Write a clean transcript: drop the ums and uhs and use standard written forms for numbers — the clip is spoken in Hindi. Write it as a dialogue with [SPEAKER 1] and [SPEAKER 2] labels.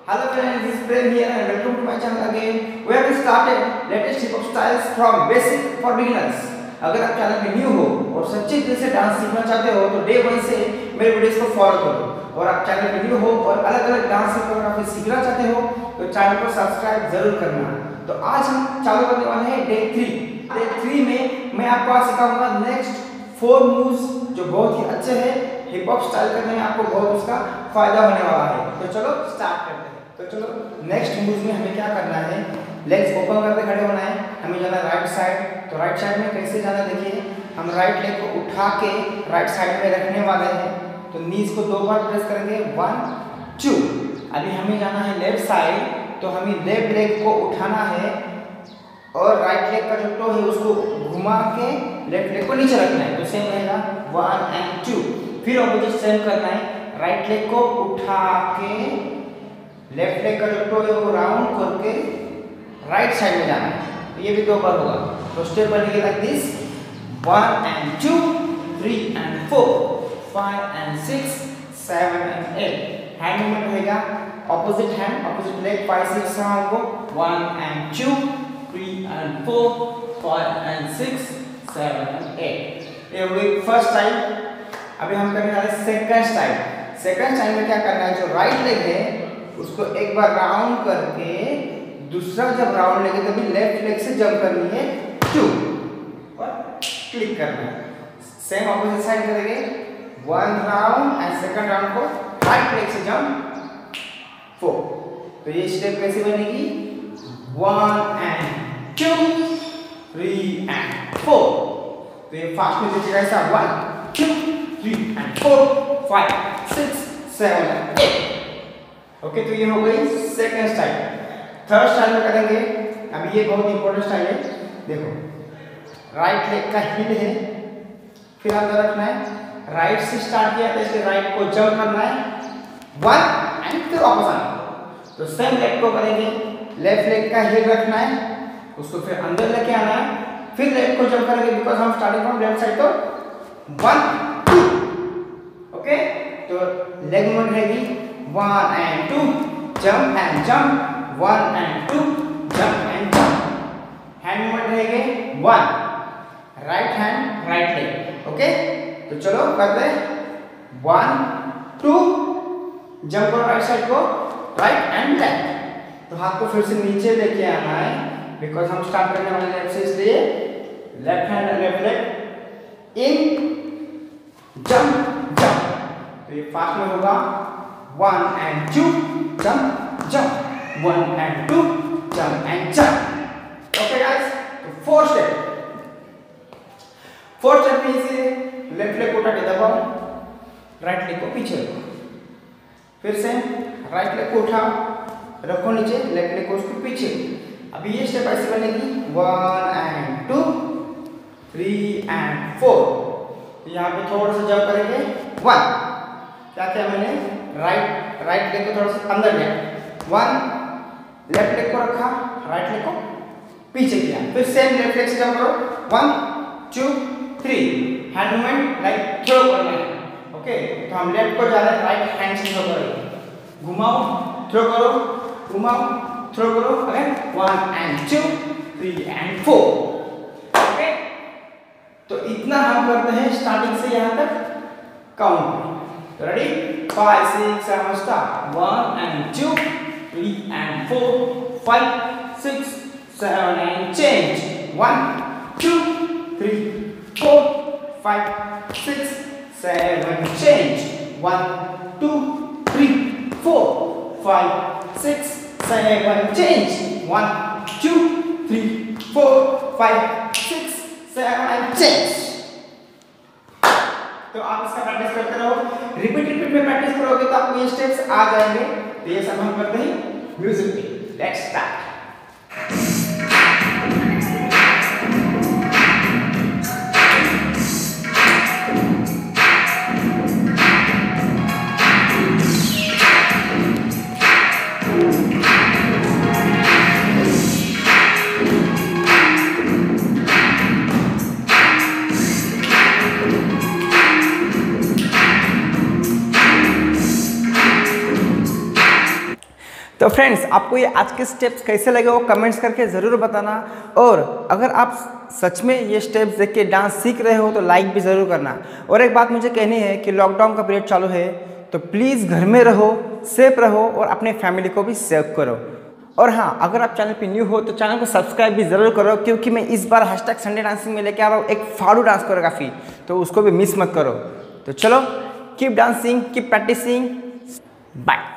[SPEAKER 1] Hello friends, this is Prem here and welcome to my channel again. We have started latest hip hop styles from basic for beginners. अगर आप चैनल पे न्यू हो और सच्चे दिल से डांस सीखना चाहते हो तो डे 1 से मेरे वीडियोस को फॉलो करो। और आप चैनल पे न्यू हो और अलग-अलग डांस कोरियोग्राफी सीखना चाहते हो तो चैनल को सब्सक्राइब जरूर करना। तो आज हम चालू करने वाले हैं डे 3। डे 3 में मैं आपको आज सिखाऊंगा नेक्स्ट 4 मूव्स जो बहुत ही अच्छे हैं। हिप हॉप स्टाइल करने में आपको बहुत उसका फायदा होने वाला है। तो चलो स्टार्ट करते हैं। तो चलो नेक्स्ट मूव में हमें क्या करना है, लेग्स ओपन करके खड़े होना है। हमें जाना राइट साइड। तो राइट साइड में कैसे जाना देखिए, हम राइट लेग को उठा के राइट साइड में रखने वाले हैं। तो नीज को 2 बार प्रेस करेंगे 1 2। अभी हमें जाना है लेफ्ट साइड। तो हमें लेफ्ट लेग को उठाना है और राइट लेग का जो टो है उसको घुमा के लेफ्ट लेग को नीचे रखना है। तो सेम रहेगा 1 and 2। फिर ऑपोजिट सेम करना है, राइट लेग को उठा के लेफ्ट लेग का जो टो है वो राउंड करके राइट साइड में जाना है। तो ये भी 2 बार होगा। तो स्टेप बनेगी like this 1 and 2 3 and 4 5 and 6 7 and 8। Hand movement रहेगा ऑपोजिट हैंड ऑपोजिट लेग 5 6 7 को 1 and 2 3 and 4 5 and 6 7 and 8। ये हुई फर्स्ट स्टाइल। अभी हम करने वाले सेकंड स्टाइल। सेकंड स्टाइल में क्या करना है, जो राइट लेग है उसको एक बार राउंड करके दूसरा जब राउंड लेंगे तभी लेफ्ट लेग से जंप करनी है 2 और क्लिक करना है। सेम ऑपोजिट साइड करेंगे 1 राउंड एंड सेकंड राउंड को राइट लेग से जंप 4। तो ये स्टेप कैसे बनेगी 1 and 2 3 and 4। तो ये फास्ट में देखिएगा ऐसा 1 2 3 and 4 5 6 7 and 8। ओके, तो ये हो गई सेकंड स्टाइल। थर्ड स्टाइल में करेंगे। अभी ये बहुत इंपॉर्टेंट स्टाइल है। देखो राइट लेग का हिल है, फिर अंदर रखना है। राइट से स्टार्ट किया तो इसके राइट को जंप करना है 1 एंड फिर वापस आना। तो सेम लेग को करेंगे, लेफ्ट लेग का हिल रखना है, उसको फिर अंदर लेके आना है, फिर लेग को जंप करेंगे बिकॉज हम स्टार्टिंग फ्रॉम लेफ्ट साइड। तो 1 2। ओके, तो लेग मूवमेंट रहेगी 1 and 2 jump and jump 1 and 2 jump and jump। Hand movement रहेंगे 1 right hand right leg. Okay, तो चलो करते हैं 1 2 जंप करो राइट साइड को राइट एंड लेफ्ट। तो हाथ को फिर से नीचे लेके आना है बिकॉज हम स्टार्ट करने वाले लेफ्ट से, इसलिए left hand left leg in jump jump. तो ये फास्ट में होगा 1 and 2 jump jump 1 and 2 jump and jump। Okay guys, तो फोर्थ स्टेप में इसे लेफ्ट लेग को उठा के दबाओ, राइट लेग को पीछे रखो, फिर से राइट लेग को उठाओ रखो नीचे, लेफ्ट लेग को उसको पीछे। अभी ये स्टेप ऐसे बनेगी 1 and 2 3 and 4। यहाँ पे थोड़ा सा जंप करेंगे 1। क्या किया मैंने, राइट लेग को थोड़ा सा अंदर लिया 1, लेफ्ट लेग को रखा, राइट लेग को पीछे किया, फिर सेम लेफ्ट लेग से जंप करो 1 2 3। हैंड मूवमेंट लाइक थ्रो करना है। ओके, तो हम लेफ्ट को जा रहे हैं, राइट हैंड से थ्रो करेंगे, घुमाओ थ्रो करो, घुमाओ थ्रो करो, अगेन 1 and 2 3 and 4। ओके, तो इतना हम करते हैं स्टार्टिंग से यहाँ तक count. Ready? 5 6 7 start 1 and 2 3 and 4 5 6 7 and change 1 2 3 4 5 6 7 change 1 2 3 4 5 6 7 change 1 2 3 4 5 6 7 change। तो आप इसका प्रैक्टिस करते रहो, रिपीट में प्रैक्टिस करोगे तो आपको ये स्टेप्स आ जाएंगे। तो ये सब हम करते हैं म्यूजिक में। Let's start. तो फ्रेंड्स, आपको ये आज के स्टेप्स कैसे लगे वो कमेंट्स करके ज़रूर बताना। और अगर आप सच में ये स्टेप्स देख के डांस सीख रहे हो तो लाइक भी ज़रूर करना। और एक बात मुझे कहनी है कि लॉकडाउन का पीरियड चालू है, तो प्लीज़ घर में रहो, सेफ रहो और अपने फैमिली को भी सेव करो। और हाँ, अगर आप चैनल पे न्यू हो तो चैनल को सब्सक्राइब भी ज़रूर करो, क्योंकि मैं इस बार #संडे डांसिंग में लेके आ रहा हूँ एक फाड़ू डांस कोरियोग्राफी, तो उसको भी मिस मत करो। तो चलो, keep dancing, keep practicing, bye.